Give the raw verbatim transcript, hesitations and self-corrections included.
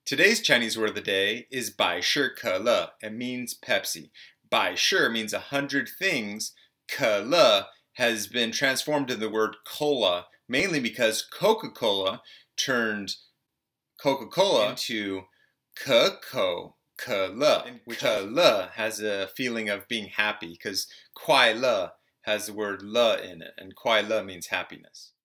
Today's Chinese word of the day is百事可乐. It means Pepsi. 百事means a hundred things. 可乐 has been transformed into the word cola, mainly because Coca-Cola turned Coca-Cola into 可口可乐. And 可乐 has a feeling of being happy because 快乐 has the word le in it, and 快乐 means happiness.